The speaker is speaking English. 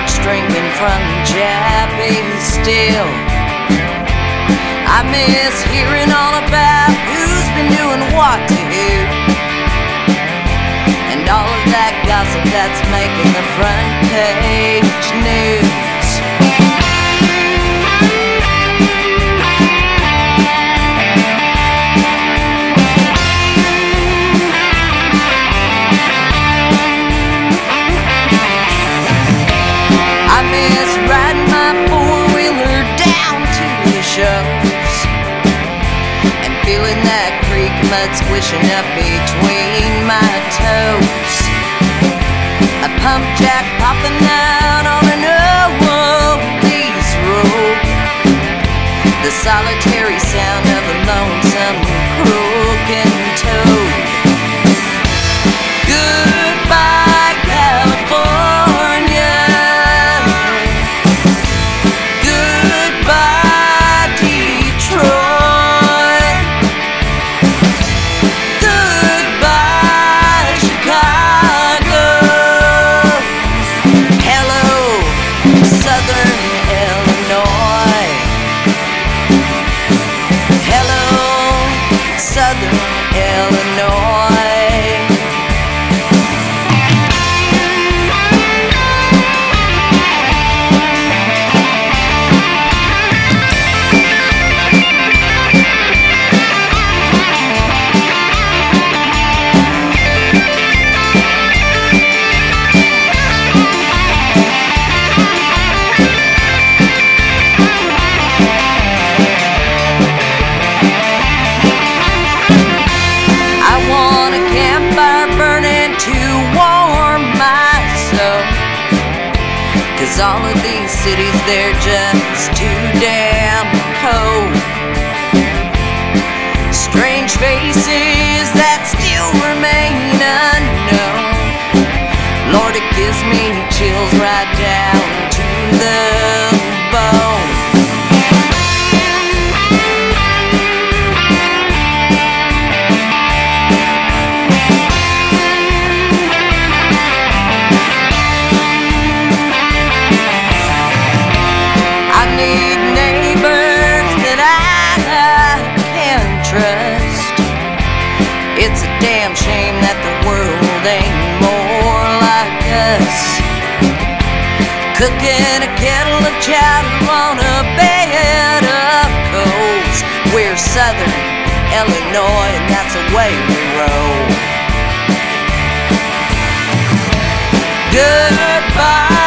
porch drinking from Jappy's still. I miss hearing all about who's been doing what to who, and all of that gossip that's making the front page news. I miss riding my four-wheeler down to the shows and feeling that creek mud squishing up between my toes. A pump jack popping out on an old-lease road. The solitary sound of a lonesome croaking toad. Goodbye, California. Goodbye, Detroit. Goodbye, Chicago. Hello, Southern Illinois. Hello, Southern Illinois. Cause all of these cities, they're just too damn cold. Strange faces that still remain unknown. Lord, it gives me chills right down to the bone. Need neighbors that I can trust. It's a damn shame that the world ain't more like us. Cooking a kettle of chowder on a bed of coals. We're Southern Illinois, and that's the way we roll. Goodbye,